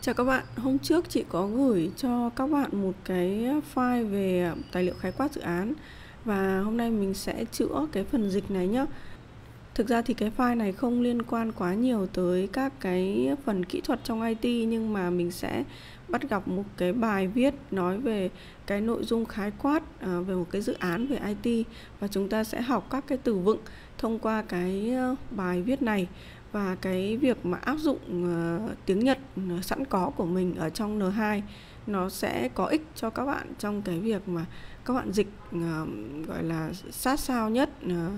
Chào các bạn, hôm trước chị có gửi cho các bạn một cái file về tài liệu khái quát dự án và hôm nay mình sẽ chữa cái phần dịch này nhé. Thực ra thì cái file này không liên quan quá nhiều tới các cái phần kỹ thuật trong IT, nhưng mà mình sẽ bắt gặp một cái bài viết nói về cái nội dung khái quát về một cái dự án về IT, và chúng ta sẽ học các cái từ vựng thông qua cái bài viết này. Và cái việc mà áp dụng tiếng Nhật sẵn có của mình ở trong N2 nó sẽ có ích cho các bạn trong cái việc mà các bạn dịch gọi là sát sao nhất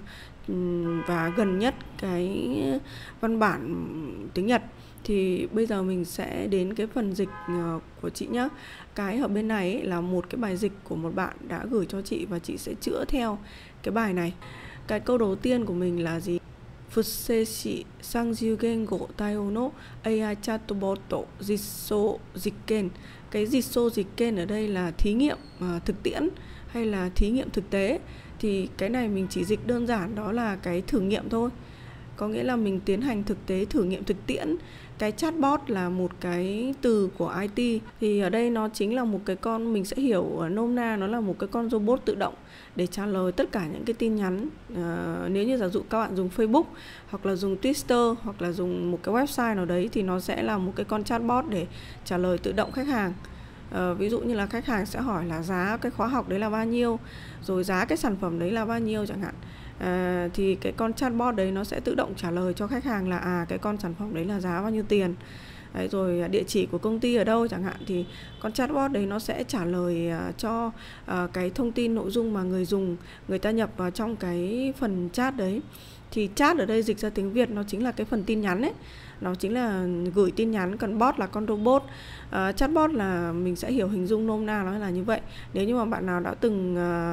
và gần nhất cái văn bản tiếng Nhật. Thì bây giờ mình sẽ đến cái phần dịch của chị nhé. Cái ở bên này ấy là một cái bài dịch của một bạn đã gửi cho chị và chị sẽ chữa theo cái bài này. Cái câu đầu tiên của mình là gì? Fuseshi Sangju Gengo Taiyo no AI Chatbot Jitso Jiken. Cái Jitso Jiken ở đây là thí nghiệm thực tiễn hay là thí nghiệm thực tế. Thì cái này mình chỉ dịch đơn giản đó là cái thử nghiệm thôi. Có nghĩa là mình tiến hành thực tế, thử nghiệm thực tiễn. Cái chatbot là một cái từ của IT. Thì ở đây nó chính là một cái con, mình sẽ hiểu nôm na nó là một cái con robot tự động để trả lời tất cả những cái tin nhắn. Nếu như giả dụ các bạn dùng Facebook hoặc là dùng Twitter hoặc là dùng một cái website nào đấy thì nó sẽ là một cái con chatbot để trả lời tự động khách hàng. Ví dụ như là khách hàng sẽ hỏi là giá cái khóa học đấy là bao nhiêu, rồi giá cái sản phẩm đấy là bao nhiêu chẳng hạn. Thì cái con chatbot đấy nó sẽ tự động trả lời cho khách hàng là cái con sản phẩm đấy là giá bao nhiêu tiền. Đấy, rồi địa chỉ của công ty ở đâu chẳng hạn, thì con chatbot đấy nó sẽ trả lời cho cái thông tin nội dung mà người dùng người ta nhập vào trong cái phần chat đấy. Thì chat ở đây dịch ra tiếng Việt nó chính là cái phần tin nhắn ấy, nó chính là gửi tin nhắn, còn bot là con robot. Chatbot là mình sẽ hiểu hình dung nôm na nó là như vậy. Nếu như mà bạn nào đã từng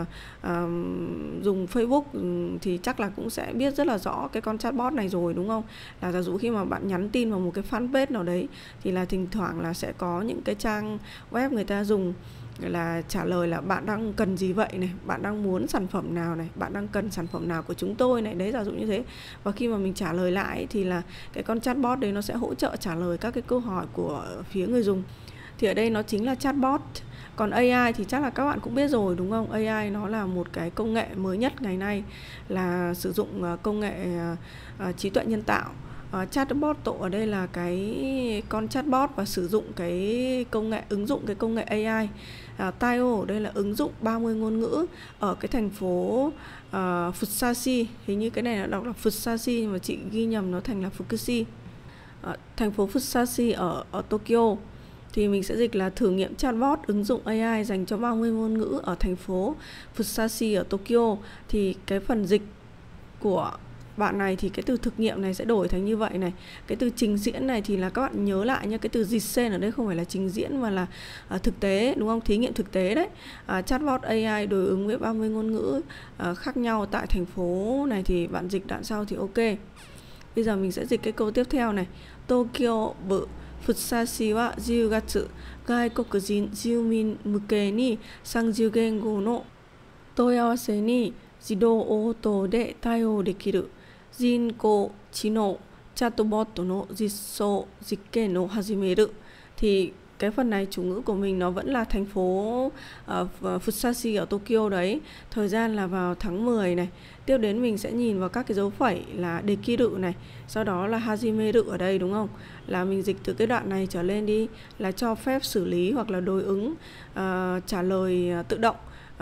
dùng Facebook thì chắc là cũng sẽ biết rất là rõ cái con chatbot này rồi, đúng không? Là giả dụ khi mà bạn nhắn tin vào một cái fanpage nào đấy thì là thỉnh thoảng là sẽ có những cái trang web người ta dùng là trả lời là bạn đang cần gì vậy này, bạn đang muốn sản phẩm nào này, bạn đang cần sản phẩm nào của chúng tôi này, đấy, giả dụ như thế. Và khi mà mình trả lời lại thì là cái con chatbot đấy nó sẽ hỗ trợ trả lời các cái câu hỏi của phía người dùng. Thì ở đây nó chính là chatbot. Còn AI thì chắc là các bạn cũng biết rồi, đúng không? AI nó là một cái công nghệ mới nhất ngày nay, là sử dụng công nghệ trí tuệ nhân tạo. Chatbot ở đây là cái con chatbot và sử dụng cái công nghệ, ứng dụng cái công nghệ AI. Taiyo ở đây là ứng dụng 30 ngôn ngữ ở cái thành phố Fusashi. Hình như cái này là đọc là Fusashi nhưng mà chị ghi nhầm nó thành là Fukushi. Thành phố Fusashi ở Tokyo. Thì mình sẽ dịch là thử nghiệm chatbot ứng dụng AI dành cho 30 ngôn ngữ ở thành phố Fusashi ở Tokyo. Thì cái phần dịch của bạn này thì cái từ thực nghiệm này sẽ đổi thành như vậy này. Cái từ trình diễn này thì là các bạn nhớ lại nha, cái từ jisen ở đây không phải là trình diễn mà là thực tế, đúng không? Thí nghiệm thực tế đấy. Chatbot AI đối ứng với 30 ngôn ngữ khác nhau tại thành phố này, thì bạn dịch đoạn sau thì ok. Bây giờ mình sẽ dịch cái câu tiếp theo này. Tokyo bự Fusashi wa 10月 gaikokujin jumin muke ni 30 gengo no 問い合わせに自動応答で対応できる人工知能チャットボットの実装実験を始める. Thì cái phần này chủ ngữ của mình nó vẫn là thành phố Fusashi ở Tokyo đấy. Thời gian là vào tháng 10 này. Tiếp đến mình sẽ nhìn vào các cái dấu phẩy là dekiru này, sau đó là hajimeru ở đây, đúng không? Là mình dịch từ cái đoạn này trở lên đi, là cho phép xử lý hoặc là đối ứng trả lời tự động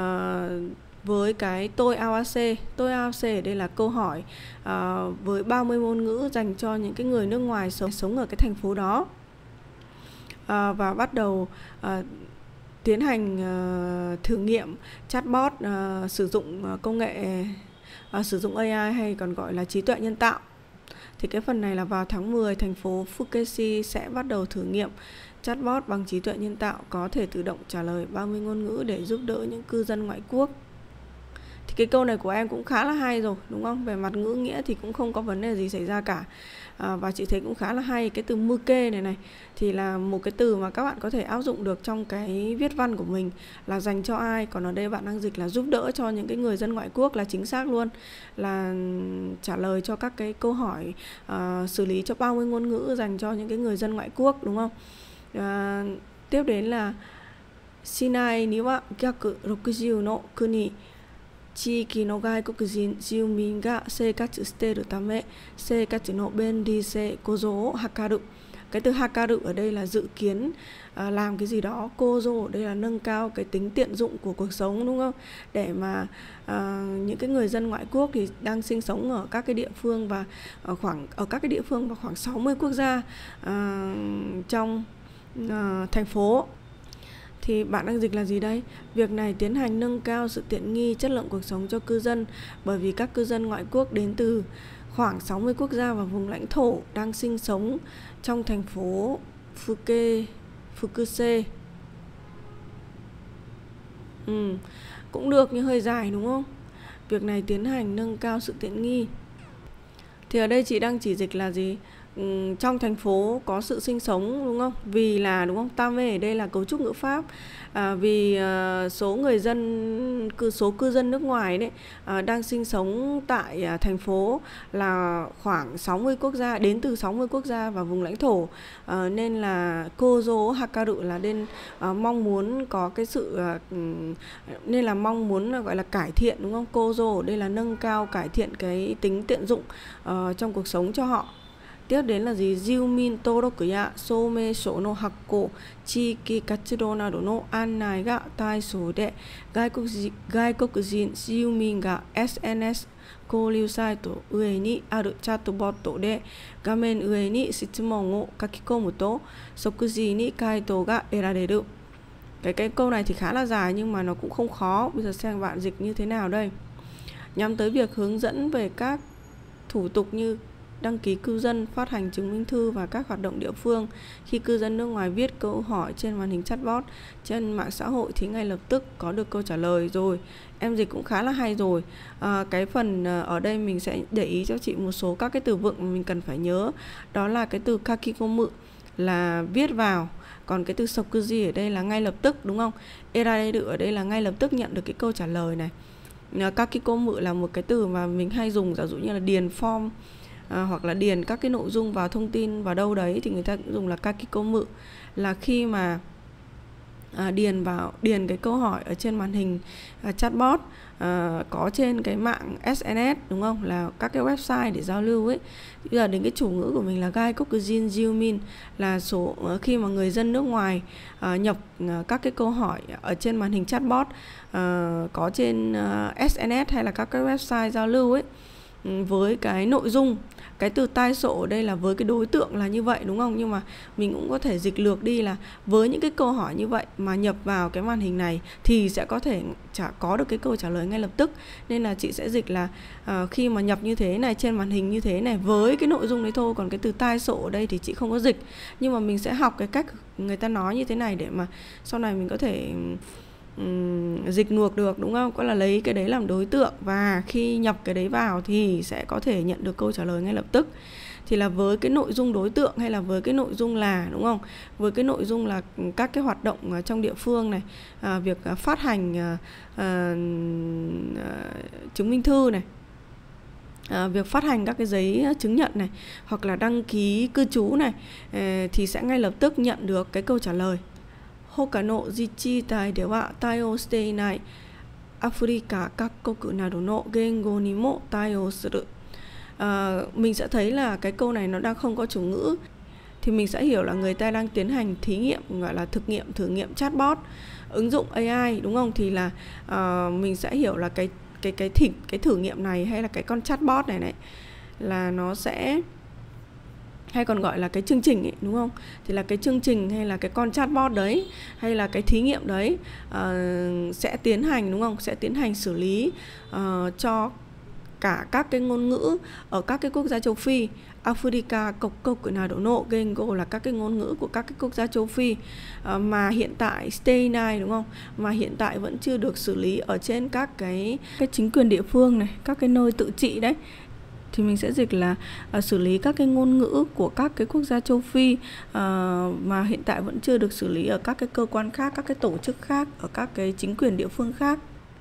với cái tôi awase. Tôi awase ở đây là câu hỏi với 30 ngôn ngữ dành cho những cái người nước ngoài sống ở cái thành phố đó. Và bắt đầu tiến hành thử nghiệm chatbot sử dụng công nghệ sử dụng AI hay còn gọi là trí tuệ nhân tạo. Thì cái phần này là vào tháng 10 thành phố Fukushi sẽ bắt đầu thử nghiệm chatbot bằng trí tuệ nhân tạo có thể tự động trả lời 30 ngôn ngữ để giúp đỡ những cư dân ngoại quốc. Thì cái câu này của em cũng khá là hay rồi, đúng không? Về mặt ngữ nghĩa thì cũng không có vấn đề gì xảy ra cả. Và chị thấy cũng khá là hay. Cái từ muke này thì là một cái từ mà các bạn có thể áp dụng được trong cái viết văn của mình, là dành cho ai. Còn ở đây bạn đang dịch là giúp đỡ cho những cái người dân ngoại quốc, là chính xác luôn, là trả lời cho các cái câu hỏi, xử lý cho 30 ngôn ngữ dành cho những cái người dân ngoại quốc, đúng không? Tiếp đến là Shinai ni wa gyaku 60の国地域の外国人住民が生活しているため生活の便利性向上を図る. Cái từ hakaru ở đây là dự kiến, làm cái gì đó. Kozo ở đây là nâng cao cái tính tiện dụng của cuộc sống, đúng không? Để mà những cái người dân ngoại quốc thì đang sinh sống ở các cái địa phương và khoảng 60 quốc gia trong thành phố. Thì bạn đang dịch là gì đây? Việc này tiến hành nâng cao sự tiện nghi, chất lượng cuộc sống cho cư dân, bởi vì các cư dân ngoại quốc đến từ khoảng 60 quốc gia và vùng lãnh thổ đang sinh sống trong thành phố Fukuse. Cũng được nhưng hơi dài đúng không? Việc này tiến hành nâng cao sự tiện nghi. Thì ở đây chị đang chỉ dịch là gì? Trong thành phố có sự sinh sống, đúng không? Vì là, đúng không? Tame ở đây là cấu trúc ngữ pháp. Vì số cư dân nước ngoài đấy đang sinh sống tại thành phố là khoảng 60 quốc gia, đến từ 60 quốc gia và vùng lãnh thổ, nên là kozo hakaru là nên mong muốn có cái sự nên là mong muốn gọi là cải thiện, đúng không? Kozo ở đây là nâng cao, cải thiện cái tính tiện dụng trong cuộc sống cho họ. Tiếp đến là gì? Jiumin toroku ya soumeshou no hakko, chiki katsudo nado no annai ga taisou de gaikokujin jiumin ga SNS 交流サイト上にあるチャットボットで画面上に質問を書き込むと即時に回答が得られる. Cái câu này thì khá là dài nhưng mà nó cũng không khó. Bây giờ xem bạn dịch như thế nào đây. Nhắm tới việc hướng dẫn về các thủ tục như đăng ký cư dân, phát hành chứng minh thư và các hoạt động địa phương. Khi cư dân nước ngoài viết câu hỏi trên màn hình chatbot trên mạng xã hội thì ngay lập tức có được câu trả lời rồi. Em dịch cũng khá là hay rồi. Cái phần ở đây mình sẽ để ý cho chị một số các cái từ vựng mà mình cần phải nhớ. Đó là cái từ kakikomu là viết vào. Còn cái từ sokuji ở đây là ngay lập tức, đúng không? Erareru ở đây là ngay lập tức nhận được cái câu trả lời này. Kakikomu là một cái từ mà mình hay dùng, giả dụ như là điền form hoặc là điền các cái nội dung vào thông tin vào đâu đấy thì người ta cũng dùng là kakikomu, là khi mà điền cái câu hỏi ở trên màn hình chatbot có trên cái mạng SNS, đúng không? Là các cái website để giao lưu ấy. Bây giờ đến cái chủ ngữ của mình là gaikokujin jiumin, là số khi mà người dân nước ngoài nhập các cái câu hỏi ở trên màn hình chatbot có trên SNS hay là các cái website giao lưu ấy, với cái nội dung, cái từ tai sổ ở đây là với cái đối tượng là như vậy, đúng không? Nhưng mà mình cũng có thể dịch lược đi là với những cái câu hỏi như vậy mà nhập vào cái màn hình này thì sẽ có thể có được cái câu trả lời ngay lập tức. Nên là chị sẽ dịch là khi mà nhập như thế này trên màn hình như thế này với cái nội dung đấy thôi. Còn cái từ tai sổ ở đây thì chị không có dịch, nhưng mà mình sẽ học cái cách người ta nói như thế này để mà sau này mình có thể dịch ngược được, đúng không? Có là lấy cái đấy làm đối tượng và khi nhập cái đấy vào thì sẽ có thể nhận được câu trả lời ngay lập tức. Thì là với cái nội dung đối tượng hay là với cái nội dung là, đúng không? Với cái nội dung là các cái hoạt động trong địa phương này, việc phát hành chứng minh thư này, việc phát hành các cái giấy chứng nhận này, hoặc là đăng ký cư trú này, thì sẽ ngay lập tức nhận được cái câu trả lời. Hoka no jichitai de wa taio shite inai Africa kakkoku nado no gengo ni mo taio suru. Mình sẽ thấy là cái câu này nó đang không có chủ ngữ, thì mình sẽ hiểu là người ta đang tiến hành thí nghiệm, gọi là thử nghiệm chatbot, ứng dụng AI, đúng không? Thì là mình sẽ hiểu là cái thử nghiệm này hay là cái con chatbot này là nó sẽ, hay còn gọi là cái chương trình ấy, đúng không? Thì là cái chương trình hay là cái con chatbot đấy hay là cái thí nghiệm đấy sẽ tiến hành, đúng không? Sẽ tiến hành xử lý cho cả các cái ngôn ngữ ở các cái quốc gia châu Phi. Africa, Kokkoku nado no gengo là các cái ngôn ngữ của các cái quốc gia châu Phi mà hiện tại stay này, đúng không? Mà hiện tại vẫn chưa được xử lý ở trên các cái chính quyền địa phương này, các cái nơi tự trị đấy. Thì mình sẽ dịch là xử lý các cái ngôn ngữ của các cái quốc gia châu Phi mà hiện tại vẫn chưa được xử lý ở các cái cơ quan khác, các cái tổ chức khác, ở các cái chính quyền địa phương khác.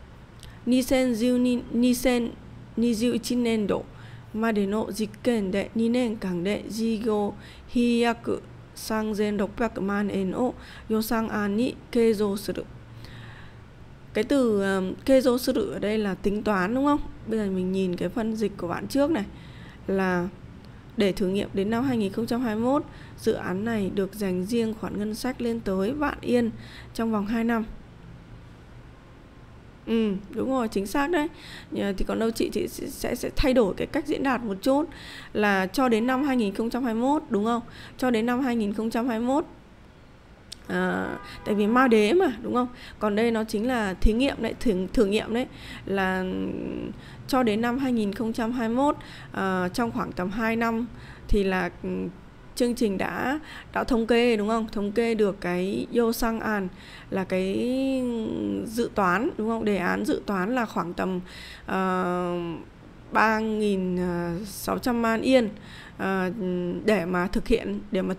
2021年度までの実験で2年間で事業飛躍 3600万円を予算案に計上する. Cái từ kê dô sư ở đây là tính toán, đúng không? Bây giờ mình nhìn cái phần dịch của bạn trước này là để thử nghiệm đến năm 2021, dự án này được dành riêng khoản ngân sách lên tới vạn yên trong vòng 2 năm. Đúng rồi, chính xác đấy. Thì còn đâu chị sẽ thay đổi cái cách diễn đạt một chút là cho đến năm 2021, đúng không? Cho đến năm 2021. Tại vì ma đế mà, đúng không? Còn đây nó chính là thí nghiệm đấy, thử nghiệm đấy, là cho đến năm 2021, trong khoảng tầm 2 năm thì là chương trình đã thống kê, đúng không? Thống kê được cái Yosang An là cái dự toán, đúng không? Đề án dự toán là khoảng tầm 3.600 man yên để mà thực hiện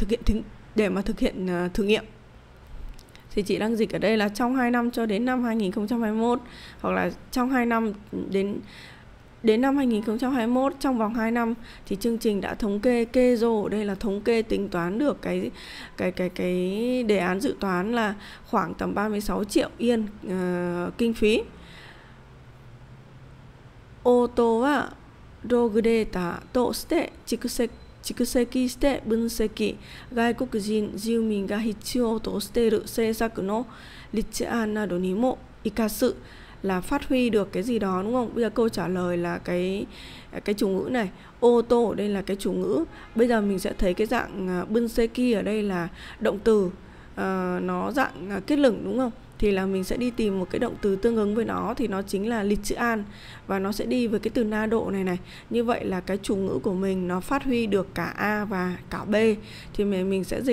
thử nghiệm. Thì chị đang dịch ở đây là trong 2 năm cho đến năm 2021, hoặc là trong 2 năm đến năm 2021, trong vòng 2 năm thì chương trình đã thống kê, kê dô ở đây là thống kê, tính toán được cái đề án dự toán là khoảng tầm 36 triệu yên kinh phí. Ô tô wa log data to shite chikuseki shite bunseki gaikoku jin jiumin ga hitsuyou to shiteiru seisaku no richian nado ni mo ikasu, là phát huy được cái gì đó, đúng không? Bây giờ câu trả lời là cái chủ ngữ này, ô tô ở đây là cái chủ ngữ. Bây giờ mình sẽ thấy cái dạng bunseki ở đây là động từ, nó dạng kết lửng, đúng không? Thì là mình sẽ đi tìm một cái động từ tương ứng với nó, thì nó chính là richian, và nó sẽ đi với cái từ nado này. Như vậy là cái chủ ngữ của mình nó phát huy được cả A và cả B. Thì mình sẽ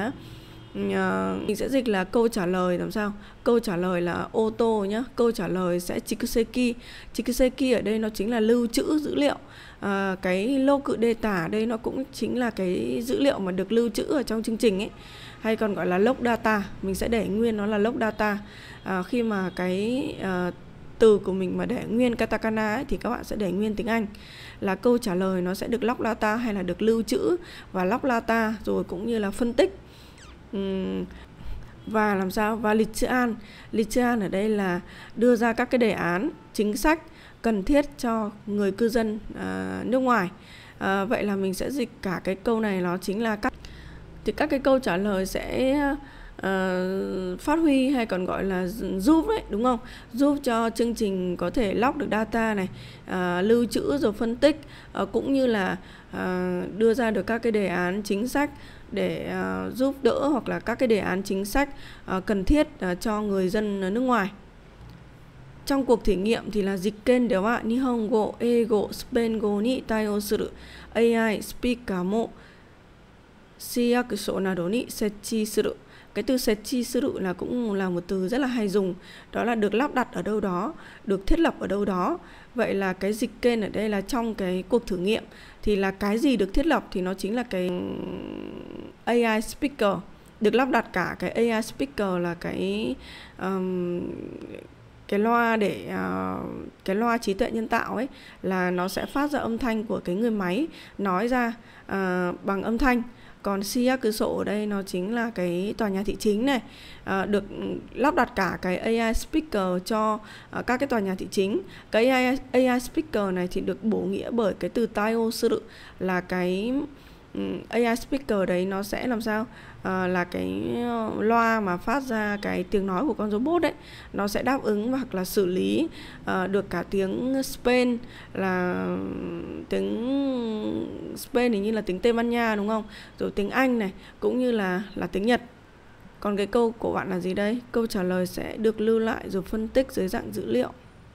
dịch là câu trả lời làm sao? Câu trả lời là ô tô nhá. Câu trả lời sẽ chikuseki. Chikuseki ở đây nó chính là lưu trữ dữ liệu. Cái loku data ở đây nó cũng chính là cái dữ liệu mà được lưu trữ ở trong chương trình ấy, hay còn gọi là log data. Mình sẽ để nguyên nó là log data. Khi mà cái từ của mình mà để nguyên katakana ấy, thì các bạn sẽ để nguyên tiếng Anh, là câu trả lời nó sẽ được log data hay là được lưu trữ và log data, rồi cũng như là phân tích. Và làm sao? Và Lichian ở đây là đưa ra các cái đề án, chính sách cần thiết cho người cư dân nước ngoài. Vậy là mình sẽ dịch cả cái câu này, nó chính là các cái câu trả lời sẽ phát huy hay còn gọi là giúp đấy, đúng không? Giúp cho chương trình có thể log được data này, lưu trữ rồi phân tích, cũng như là đưa ra được các cái đề án chính sách để giúp đỡ, hoặc là các cái đề án chính sách cần thiết cho người dân nước ngoài. Trong cuộc thử nghiệm thì là jikken de wa Nihongo, Eigo, Spaingo ni taio suru AI speaker mo shiyakusho nado ni setchi suru. Cái từ setchi suru là cũng là một từ rất là hay dùng, đó là được lắp đặt ở đâu đó, được thiết lập ở đâu đó. Vậy là cái jikken ở đây là trong cái cuộc thử nghiệm thì là cái gì được thiết lập, thì nó chính là cái AI speaker. Được lắp đặt cả cái AI speaker là cái loa để cái loa trí tuệ nhân tạo ấy, là nó sẽ phát ra âm thanh của cái người máy nói ra bằng âm thanh. Còn shiyakuso ở đây nó chính là cái tòa nhà thị chính này, được lắp đặt cả cái AI speaker cho các cái tòa nhà thị chính. Cái AI speaker này thì được bổ nghĩa bởi cái từ taio suru, là cái AI speaker đấy nó sẽ làm sao? Là cái loa mà phát ra cái tiếng nói của con robot đấy, nó sẽ đáp ứng hoặc là xử lý được cả tiếng Spain, là tiếng Spain hình như là tiếng Tây Ban Nha, đúng không? Rồi tiếng Anh này, cũng như là tiếng Nhật. Còn cái câu của bạn là gì đây? Câu trả lời sẽ được lưu lại rồi phân tích dưới dạng dữ liệu.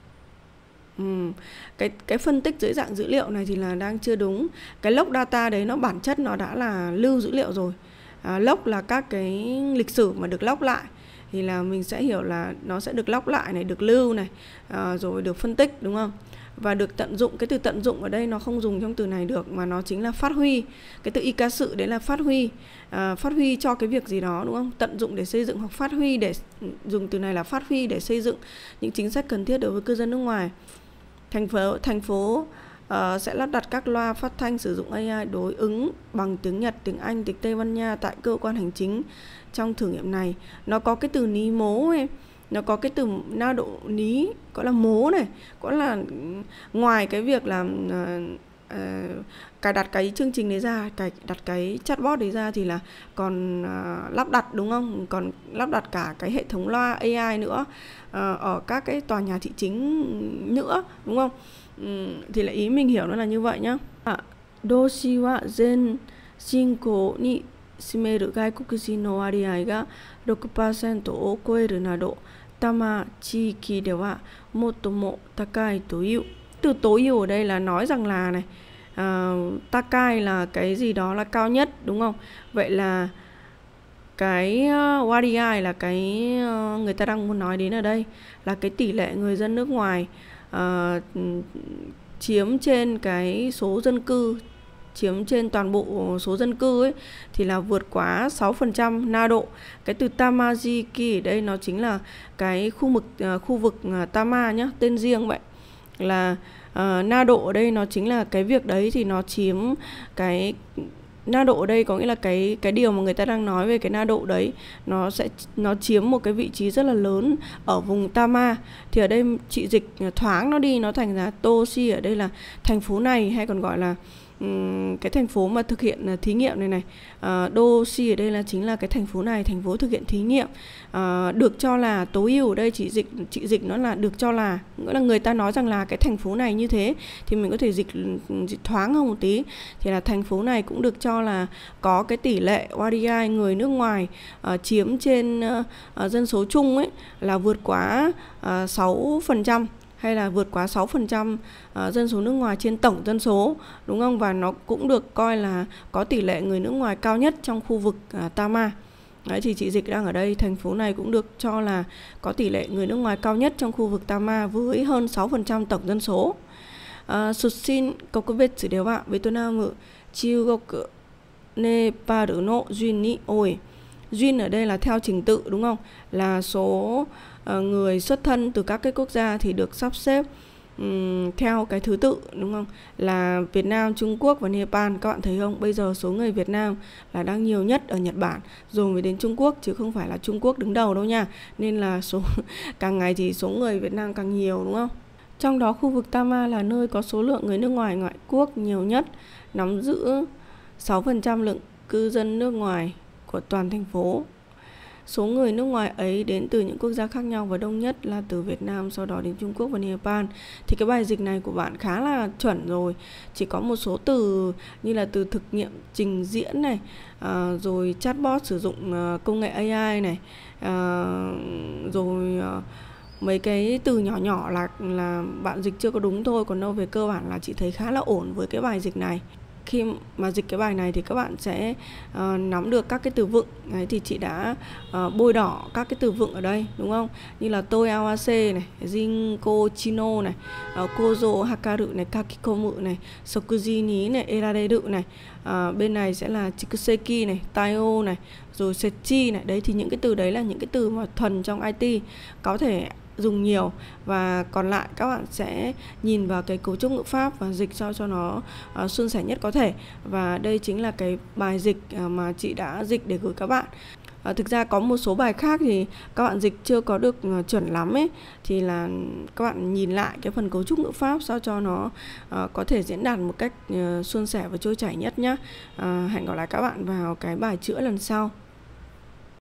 Cái phân tích dưới dạng dữ liệu này thì là đang chưa đúng. Cái log data đấy nó bản chất nó đã là lưu dữ liệu rồi. Log là các cái lịch sử mà được log lại, thì là mình sẽ hiểu là nó sẽ được log lại này, được lưu này, rồi được phân tích, đúng không? Và được tận dụng. Cái từ tận dụng ở đây nó không dùng trong từ này được, mà nó chính là phát huy. Cái từ ikasu đấy là phát huy, phát huy cho cái việc gì đó, đúng không? Tận dụng để xây dựng, hoặc phát huy để dùng từ này là phát huy để xây dựng những chính sách cần thiết đối với cư dân nước ngoài. Thành phố sẽ lắp đặt các loa phát thanh sử dụng AI đối ứng bằng tiếng Nhật, tiếng Anh, tiếng Tây Ban Nha tại cơ quan hành chính. Trong thử nghiệm này nó có cái từ ní mố em, nó có cái từ na độ ní, gọi là mố này, gọi là ngoài cái việc là cài đặt cái chương trình đấy ra, cài đặt cái chatbot đấy ra thì là còn lắp đặt, đúng không? Còn lắp đặt cả cái hệ thống loa AI nữa ở các cái tòa nhà thị chính nữa, đúng không? Thì là ý mình hiểu nó là như vậy nhá. Doshi wa zen shinko ni shimeru gaikuku jin no wariai ga 6% を超えるなど、多摩地域では最も高いという。Từ tối ưu ở đây là nói rằng là này, takai là cái gì đó là cao nhất, đúng không? Vậy là cái wariai là cái người ta đang muốn nói đến ở đây là cái tỷ lệ người dân nước ngoài chiếm trên cái số dân cư, chiếm trên toàn bộ số dân cư ấy, thì là vượt quá 6% na độ. Cái từ Tamajiki ở đây nó chính là cái khu vực Tama nhá, tên riêng vậy. Là na độ ở đây nó chính là cái việc đấy, thì nó chiếm cái na độ ở đây có nghĩa là cái điều mà người ta đang nói về cái na độ đấy, nó chiếm một cái vị trí rất là lớn ở vùng Tama. Thì ở đây chị dịch thoáng nó đi, nó thành là Toshi ở đây là thành phố này, hay còn gọi là cái thành phố mà thực hiện thí nghiệm này. Doshi ở đây là chính là cái thành phố này, thành phố thực hiện thí nghiệm. Được cho là tối ưu ở đây chị dịch nó là được cho là, nghĩa là người ta nói rằng là cái thành phố này như thế, thì mình có thể dịch thoáng hơn một tí, thì là thành phố này cũng được cho là có cái tỷ lệ wariai người nước ngoài chiếm trên dân số chung ấy là vượt quá 6%, hay là vượt quá 6% dân số nước ngoài trên tổng dân số, đúng không? Và nó cũng được coi là có tỷ lệ người nước ngoài cao nhất trong khu vực Tama. Đấy, thì chị dịch đang ở đây, thành phố này cũng được cho là có tỷ lệ người nước ngoài cao nhất trong khu vực Tama với hơn 6% tổng dân số. Sushin kokubetsu de wa Vietnam, Trung Nepal no jun ni oi. Jun ở đây là theo trình tự, đúng không? Là số người xuất thân từ các cái quốc gia thì được sắp xếp theo cái thứ tự, đúng không? Là Việt Nam, Trung Quốc và Nepal. Các bạn thấy không? Bây giờ số người Việt Nam là đang nhiều nhất ở Nhật Bản, rồi mới đến Trung Quốc, chứ không phải là Trung Quốc đứng đầu đâu nha. Nên là càng ngày thì số người Việt Nam càng nhiều, đúng không? Trong đó khu vực Tama là nơi có số lượng người nước ngoài ngoại quốc nhiều nhất, nắm giữ 6% lượng cư dân nước ngoài của toàn thành phố. Số người nước ngoài ấy đến từ những quốc gia khác nhau và đông nhất là từ Việt Nam, sau đó đến Trung Quốc và Nepal. Thì cái bài dịch này của bạn khá là chuẩn rồi. Chỉ có một số từ như là từ thực nghiệm trình diễn này, rồi chatbot sử dụng công nghệ AI này, rồi mấy cái từ nhỏ nhỏ là bạn dịch chưa có đúng thôi. Còn đâu về cơ bản là chị thấy khá là ổn với cái bài dịch này. Khi mà dịch cái bài này thì các bạn sẽ nắm được các cái từ vựng. Đấy, thì chị đã bôi đỏ các cái từ vựng ở đây, đúng không? Như là tôi awase này, jinko chino này, kozo hakaru này, kakikomu này, sokuji ni này, erareru này. Bên này sẽ là chikuseki này, taio này, rồi sechi này. Đấy, thì những cái từ đấy là những cái từ mà thuần trong IT có thể dùng nhiều, và còn lại các bạn sẽ nhìn vào cái cấu trúc ngữ pháp và dịch sao cho nó suôn sẻ nhất có thể. Và đây chính là cái bài dịch mà chị đã dịch để gửi các bạn. Thực ra có một số bài khác thì các bạn dịch chưa có được chuẩn lắm ấy, thì là các bạn nhìn lại cái phần cấu trúc ngữ pháp sao cho nó có thể diễn đạt một cách suôn sẻ và trôi chảy nhất nhé. Hẹn gặp lại các bạn vào cái bài chữa lần sau.